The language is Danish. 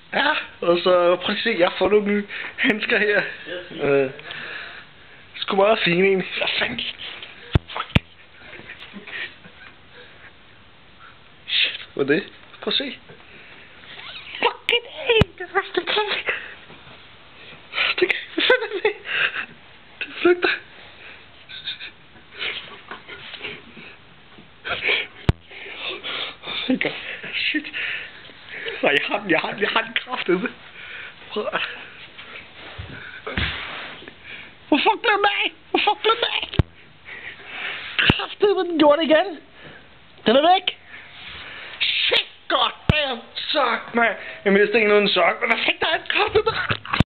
Ja, og så prøv at se, jeg har fået nogle nye handsker her. Sgu meget fine egentlig. Hvad fanden? Fuck. Shit, hvad er det? Prøv at se. Fucking hey, det er første kage. Det kan hvad fanden er det? Det flygter. Shit. Nej, jeg har den kraftedeme. Prøv at... Hvorfor blev den af? Hvorfor blev den af? Kraftedeme, den gjorde det igen. Den er væk. Shit, goddamn, suck, man. Jeg mistede ikke noget en sok, men der fik der en kraftedeme.